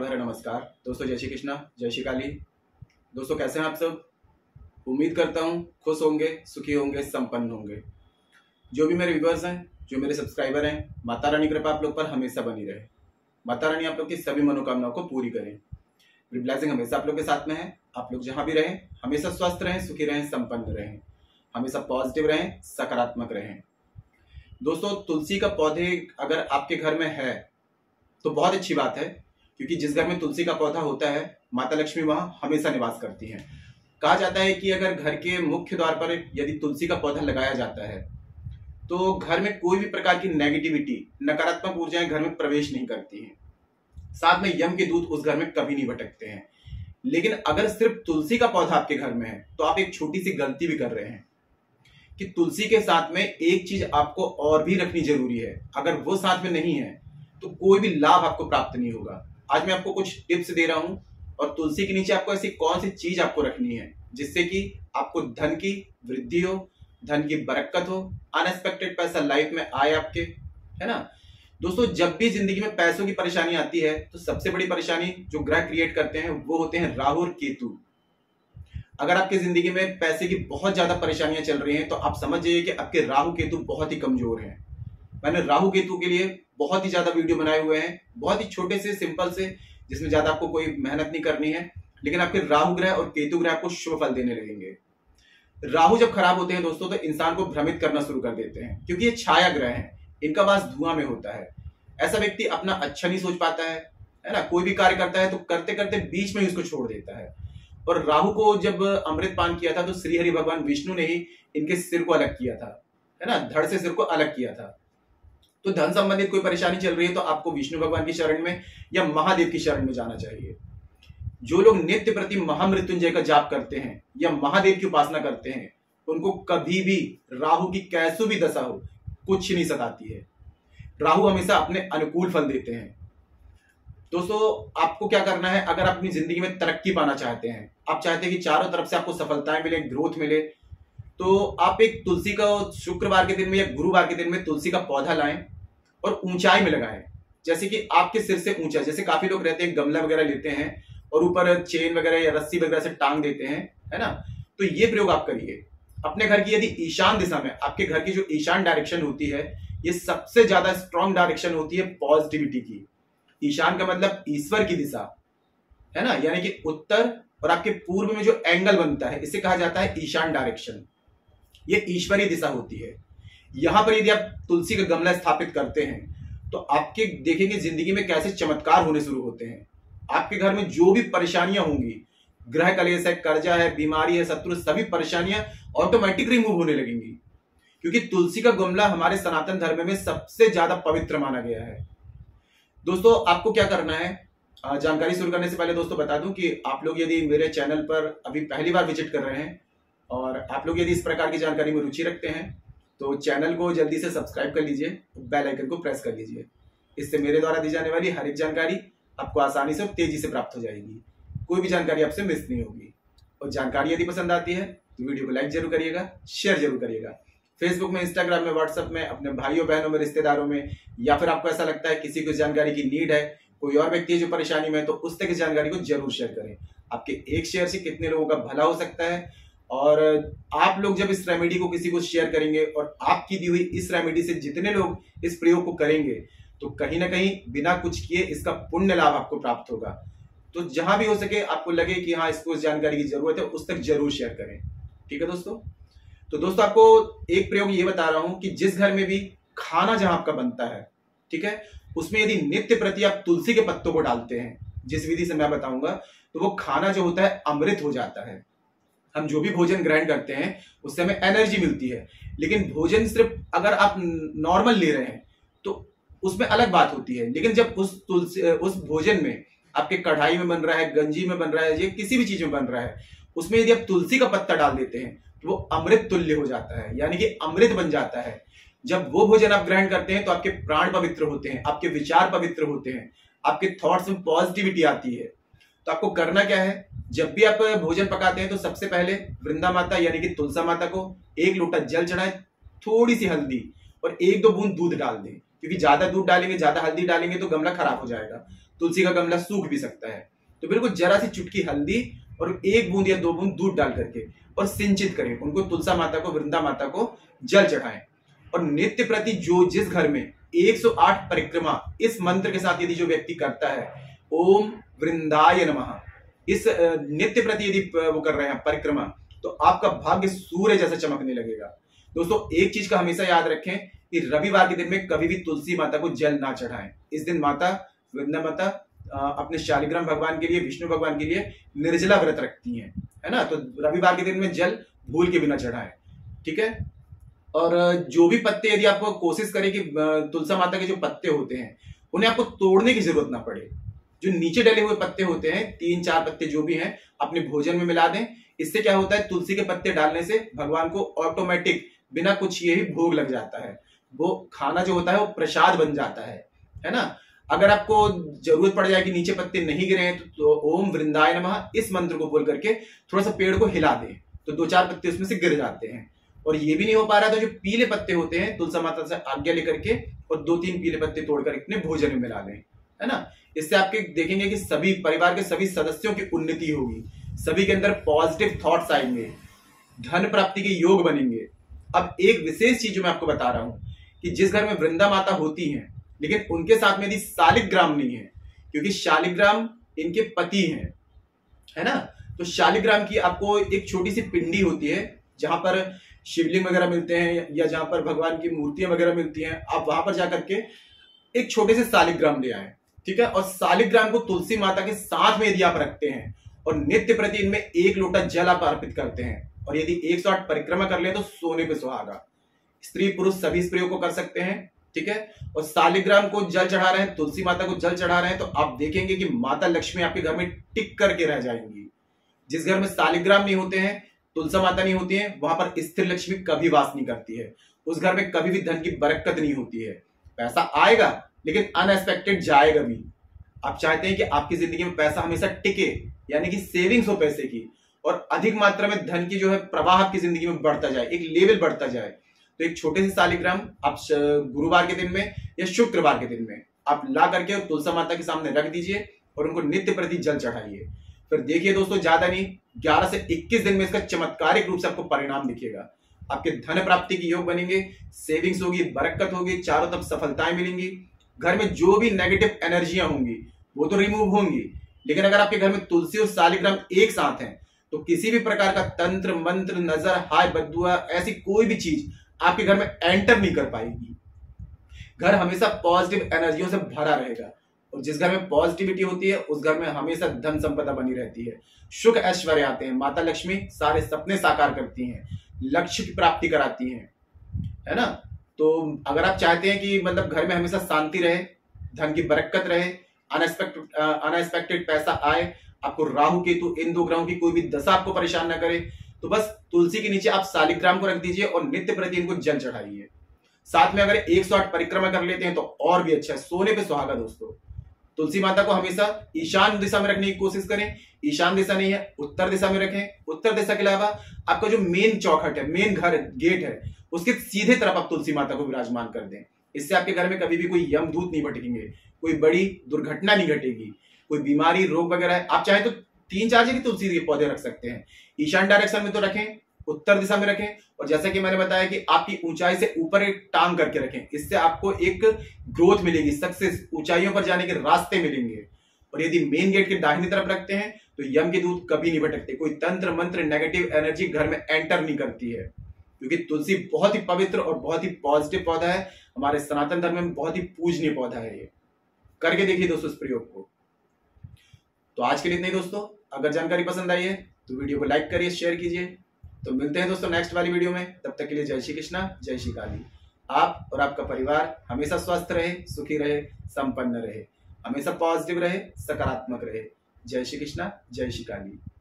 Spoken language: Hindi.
भरा नमस्कार दोस्तों। जय श्री कृष्णा, जय श्री काली। दोस्तों कैसे हैं आप सब? उम्मीद करता हूँ खुश होंगे, सुखी होंगे, संपन्न होंगे। जो भी मेरे व्यूअर्स हैं, जो मेरे सब्सक्राइबर हैं, माता रानी कृपा आप लोग पर हमेशा बनी रहे। माता रानी आप लोग की सभी मनोकामनाओं को पूरी करें। ब्लेसिंग हमेशा आप लोग के साथ में है। आप लोग जहाँ भी रहें हमेशा स्वस्थ रहें, सुखी रहें, संपन्न रहें, हमेशा पॉजिटिव रहें, सकारात्मक रहें। दोस्तों तुलसी का पौधे अगर आपके घर में है तो बहुत अच्छी बात है, क्योंकि जिस घर में तुलसी का पौधा होता है माता लक्ष्मी वहां हमेशा निवास करती हैं। कहा जाता है कि अगर घर के मुख्य द्वार पर यदि तुलसी का पौधा लगाया जाता है तो घर में कोई भी प्रकार की नेगेटिविटी, नकारात्मक ऊर्जाएं घर में प्रवेश नहीं करती हैं। साथ में यम के दूत उस घर में कभी नहीं भटकते हैं। लेकिन अगर सिर्फ तुलसी का पौधा आपके घर में है तो आप एक छोटी सी गलती भी कर रहे हैं कि तुलसी के साथ में एक चीज आपको और भी रखनी जरूरी है। अगर वो साथ में नहीं है तो कोई भी लाभ आपको प्राप्त नहीं होगा। आज मैं आपको कुछ टिप्स दे रहा हूं और तुलसी के नीचे आपको ऐसी कौन सी चीज आपको रखनी है जिससे कि आपको धन की वृद्धि हो, धन की बरकत हो, अनएक्सपेक्टेड पैसा लाइफ में आए आपके, है ना। दोस्तों जब भी जिंदगी में पैसों की परेशानी आती है तो सबसे बड़ी परेशानी जो ग्रह क्रिएट करते हैं वो होते हैं राहु और केतु। अगर आपकी जिंदगी में पैसे की बहुत ज्यादा परेशानियां चल रही हैं तो आप समझ जाइए कि आपके राहु केतु बहुत ही कमजोर हैं। मैंने राहु केतु के लिए बहुत ही ज्यादा वीडियो बनाए हुए हैं, बहुत ही छोटे से, सिंपल से, जिसमें ज्यादा आपको कोई मेहनत नहीं करनी है। लेकिन आपके राहु ग्रह और केतु ग्रह आपको शुभ फल देने लगेंगे। राहु जब खराब होते हैं दोस्तों तो इंसान को भ्रमित करना शुरू कर देते हैं, क्योंकि ये छाया ग्रह हैं, इनका वास धुआं में होता है। ऐसा व्यक्ति अपना अच्छा नहीं सोच पाता है ना। कोई भी कार्य करता है तो करते करते बीच में ही उसको छोड़ देता है। और राहु को जब अमृत पान किया था तो श्री हरि भगवान विष्णु ने ही इनके सिर को अलग किया था, है ना, धड़ से सिर को अलग किया था। तो धन संबंधित कोई परेशानी चल रही है तो आपको विष्णु भगवान की शरण में या महादेव की शरण में जाना चाहिए। जो लोग नित्य प्रति महामृत्युंजय का जाप करते हैं या महादेव की उपासना करते हैं उनको कभी भी राहु की कैसू भी दशा हो कुछ नहीं सताती है। राहु हमेशा अपने अनुकूल फल देते हैं। दोस्तों आपको क्या करना है, अगर आप अपनी जिंदगी में तरक्की पाना चाहते हैं, आप चाहते हैं कि चारों तरफ से आपको सफलताएं मिले, ग्रोथ मिले, तो आप एक तुलसी का शुक्रवार के दिन में या गुरुवार के दिन में तुलसी का पौधा लाएं और ऊंचाई में लगाएं। जैसे कि आपके सिर से ऊंचा, जैसे काफी लोग रहते हैं गमला वगैरह लेते हैं और ऊपर चेन वगैरह या रस्सी वगैरह से टांग देते हैं, है ना। तो ये प्रयोग आप करिए अपने घर की। यदि ईशान दिशा में, आपके घर की जो ईशान डायरेक्शन होती है ये सबसे ज्यादा स्ट्रॉन्ग डायरेक्शन होती है पॉजिटिविटी की। ईशान का मतलब ईश्वर की दिशा, है ना, यानी कि उत्तर और आपके पूर्व में जो एंगल बनता है इसे कहा जाता है ईशान डायरेक्शन। ये ईश्वरीय दिशा होती है। यहां पर यदि आप तुलसी का गमला स्थापित करते हैं तो आपके देखेंगे जिंदगी में कैसे चमत्कार होने शुरू होते हैं। आपके घर में जो भी परेशानियां होंगी, ग्रह कलेश है, कर्जा है, बीमारी है, शत्रु, सभी परेशानियां ऑटोमेटिक रिमूव होने लगेंगी, क्योंकि तुलसी का गमला हमारे सनातन धर्म में सबसे ज्यादा पवित्र माना गया है। दोस्तों आपको क्या करना है, जानकारी शुरू करने से पहले दोस्तों बता दूं कि आप लोग यदि मेरे चैनल पर अभी पहली बार विजिट कर रहे हैं और आप लोग यदि इस प्रकार की जानकारी में रुचि रखते हैं तो चैनल को जल्दी से सब्सक्राइब कर लीजिए, बेल आइकन को प्रेस कर लीजिए। इससे मेरे द्वारा दी जाने वाली हर एक जानकारी आपको आसानी से और तेजी से प्राप्त हो जाएगी। कोई भी जानकारी आपसे मिस नहीं होगी। और जानकारी यदि पसंद आती है तो वीडियो को लाइक जरूर करिएगा, शेयर जरूर करिएगा। फेसबुक में, इंस्टाग्राम में, व्हाट्सएप में, अपने भाइयों बहनों में, रिश्तेदारों में, या फिर आपको ऐसा लगता है किसी को जानकारी की नीड है, कोई और व्यक्ति है जो परेशानी में है, तो उस तक इस जानकारी को जरूर शेयर करें। आपके एक शेयर से कितने लोगों का भला हो सकता है। और आप लोग जब इस रेमेडी को किसी को शेयर करेंगे और आपकी दी हुई इस रेमेडी से जितने लोग इस प्रयोग को करेंगे तो कहीं ना कहीं बिना कुछ किए इसका पुण्य लाभ आपको प्राप्त होगा। तो जहां भी हो सके आपको लगे कि हाँ इसको इस जानकारी की जरूरत है उस तक जरूर शेयर करें। ठीक है दोस्तों। तो दोस्तों आपको एक प्रयोग ये बता रहा हूं कि जिस घर में भी खाना जहां आपका बनता है, ठीक है, उसमें यदि नित्य प्रति आप तुलसी के पत्तों को डालते हैं, जिस विधि से मैं बताऊंगा, तो वो खाना जो होता है अमृत हो जाता है। हम जो भी भोजन ग्रहण करते हैं उससे हमें एनर्जी मिलती है, लेकिन भोजन सिर्फ अगर आप नॉर्मल ले रहे हैं तो उसमें अलग बात होती है। लेकिन जब उस भोजन में आपके कढ़ाई में बन रहा है, गंजी में बन रहा है, या किसी भी चीज में बन रहा है, उसमें यदि आप तुलसी का पत्ता डाल देते हैं तो वो अमृत तुल्य हो जाता है, यानी कि अमृत बन जाता है। जब वो भोजन आप ग्रहण करते हैं तो आपके प्राण पवित्र होते हैं, आपके विचार पवित्र होते हैं, आपके थॉट्स में पॉजिटिविटी आती है। तो आपको करना क्या है, जब भी आप भोजन पकाते हैं तो सबसे पहले वृंदा माता यानी कि तुलसा माता को 1 लोटा जल चढ़ाएं, थोड़ी सी हल्दी और 1-2 बूंद दूध डाल दें, क्योंकि ज्यादा दूध डालेंगे, ज्यादा हल्दी डालेंगे तो गमला खराब हो जाएगा। तुलसी का गमला सूख भी सकता है। तो बिल्कुल जरा सी चुटकी हल्दी और 1 बूंद या 2 बूंद दूध डाल करके और सिंचित करें उनको, तुलसा माता को, वृंदा माता को जल चढ़ाएं। और नित्य प्रति जो जिस घर में 108 परिक्रमा इस मंत्र के साथ यदि जो व्यक्ति करता है, ओम वृंदाय नमः, इस नित्य प्रति यदि वो कर रहे हैं परिक्रमा, तो आपका भाग्य सूर्य जैसा चमकने लगेगा। दोस्तों एक चीज का हमेशा याद रखें कि रविवार के दिन में कभी भी तुलसी माता को जल ना चढ़ाएं। इस दिन माता वृंदा माता अपने शालिग्राम भगवान के लिए, विष्णु भगवान के लिए निर्जला व्रत रखती हैं, है ना। तो रविवार के दिन में जल भूल के बिना चढ़ाएं, ठीक है। और जो भी पत्ते, यदि आपको कोशिश करें कि तुलसा माता के जो पत्ते होते हैं उन्हें आपको तोड़ने की जरूरत ना पड़े। जो नीचे डले हुए पत्ते होते हैं, 3-4 पत्ते जो भी हैं, अपने भोजन में मिला दें। इससे क्या होता है, तुलसी के पत्ते डालने से भगवान को ऑटोमेटिक बिना कुछ ये ही भोग लग जाता है। वो खाना जो होता है वो प्रसाद बन जाता है ना। अगर आपको जरूरत पड़ जाए कि नीचे पत्ते नहीं गिरे हैं तो ओम वृंदाय नमः इस मंत्र को बोल करके थोड़ा सा पेड़ को हिला दें, तो 2-4 पत्ते उसमें से गिर जाते हैं। और ये भी नहीं हो पा रहा तो जो पीले पत्ते होते हैं, तुलसा माता से आज्ञा लेकर के और 2-3 पीले पत्ते तोड़कर अपने भोजन में मिला लें, है ना। इससे आपके देखेंगे कि सभी परिवार के सभी सदस्यों की उन्नति होगी, सभी के अंदर पॉजिटिव थॉट्स आएंगे, धन प्राप्ति के योग बनेंगे। अब एक विशेष चीज जो मैं आपको बता रहा हूं कि जिस घर में वृंदा माता होती हैं लेकिन उनके साथ में यदि शालिग्राम नहीं है, क्योंकि शालिग्राम इनके पति हैं, है ना। तो शालिग्राम की आपको एक छोटी सी पिंडी होती है जहां पर शिवलिंग वगैरह मिलते हैं या जहां पर भगवान की मूर्तियां वगैरह मिलती हैं, आप वहां पर जाकर के एक छोटे से शालिग्राम ले आए, ठीक है। और शालिग्राम को तुलसी माता के साथ में यदि आप रखते हैं और नित्य प्रति इनमें 1 लोटा जल आप अर्पित करते हैं और यदि 108 परिक्रमा कर ले तो सोने पे सुहागा। स्त्री पुरुष सभी स्त्रियों को कर सकते हैं, ठीक है। और शालिग्राम को जल चढ़ा रहे हैं, तुलसी माता को जल चढ़ा रहे हैं, तो आप देखेंगे कि माता लक्ष्मी आपके घर में टिक करके रह जाएंगी। जिस घर में शालिग्राम नहीं होते हैं, तुलसा माता नहीं होती है, वहां पर स्थिर लक्ष्मी कभी वास नहीं करती है। उस घर में कभी भी धन की बरकत नहीं होती है। पैसा आएगा लेकिन अनएक्सपेक्टेड जाएगा भी। आप चाहते हैं कि आपकी जिंदगी में पैसा हमेशा टिके, यानी कि सेविंग्स हो पैसे की, और अधिक मात्रा में धन की जो है प्रवाह आपकी जिंदगी में बढ़ता जाए, एक लेवल बढ़ता जाए। तो एक छोटे से शालिग्राम आप गुरुवार के दिन में या शुक्रवार के दिन में आप ला करके और तुलसा माता के सामने रख दीजिए और उनको नित्य प्रति जल चढ़ाइए। फिर देखिए दोस्तों, ज्यादा नहीं, 11 से 21 दिन में इसका चमत्कारिक रूप से आपको परिणाम दिखेगा। आपके धन प्राप्ति के योग बनेंगे, सेविंग्स होगी, बरकत होगी, चारों तरफ सफलताएं मिलेंगी। घर में जो भी नेगेटिव एनर्जियां होंगी वो तो रिमूव होंगी, लेकिन अगर आपके घर में तुलसी और शालिग्राम एक साथ हैं तो किसी भी प्रकार का तंत्र मंत्र, नजर, हाय, बद्दुआ, ऐसी कोई भी चीज आपके घर में एंटर नहीं कर पाएगी। घर हमेशा पॉजिटिव एनर्जियों से भरा रहेगा, और जिस घर में पॉजिटिविटी होती है उस घर में हमेशा धन संपदा बनी रहती है, सुख ऐश्वर्य आते हैं, माता लक्ष्मी सारे सपने साकार करती हैं, लक्ष्य की प्राप्ति कराती हैं, है ना। तो अगर आप चाहते हैं कि मतलब घर में हमेशा शांति रहे, धन की बरकत रहे, अनएक्सपेक्टेड पैसा आए, आपको राहु केतु इन 2 ग्रहों की कोई भी दशा आपको परेशान ना करे, तो बस तुलसी के नीचे आप शालिग्राम को रख दीजिए और नित्य प्रति इनको जल चढ़ाइए। साथ में अगर 108 परिक्रमा कर लेते हैं तो और भी अच्छा है, सोने पे सुहागा। दोस्तों तुलसी माता को हमेशा ईशान दिशा में रखने की कोशिश करें। ईशान दिशा नहीं है, उत्तर दिशा में रखें। उत्तर दिशा के अलावा आपका जो मेन चौखट है, मेन घर गेट है, उसके सीधे तरफ आप तुलसी माता को विराजमान कर दें। इससे आपके घर में कभी भी कोई यमदूत नहीं भटकेंगे, कोई बड़ी दुर्घटना नहीं घटेगी, कोई बीमारी रोग वगैरह है। आप चाहे तो 3-4 जगह तुलसी के पौधे रख सकते हैं। ईशान डायरेक्शन में तो रखें, उत्तर दिशा में रखें, और जैसा कि मैंने बताया कि आपकी ऊंचाई से ऊपर एक टांग करके रखें। इससे आपको एक ग्रोथ मिलेगी, सक्सेस, ऊंचाइयों पर जाने के रास्ते मिलेंगे। और यदि मेन गेट के दाहिनी तरफ रखते हैं तो यम के दूत कभी नहीं भटकते, कोई तंत्र मंत्र नेगेटिव एनर्जी घर में एंटर नहीं करती है, क्योंकि तुलसी बहुत ही पवित्र और बहुत ही पॉजिटिव पौधा है। हमारे सनातन धर्म में बहुत ही पूजनीय पौधा है। ये करके देखिए दोस्तों इस प्रयोग को। तो आज के लिए इतना ही दोस्तों। अगर जानकारी पसंद आई है तो वीडियो को लाइक करिए, शेयर कीजिए। तो मिलते हैं दोस्तों नेक्स्ट वाली वीडियो में। तब तक के लिए जय श्री कृष्णा, जय श्री काली। आप और आपका परिवार हमेशा स्वस्थ रहे, सुखी रहे, संपन्न रहे, हमेशा पॉजिटिव रहे, सकारात्मक रहे। जय श्री कृष्णा, जय श्री काली।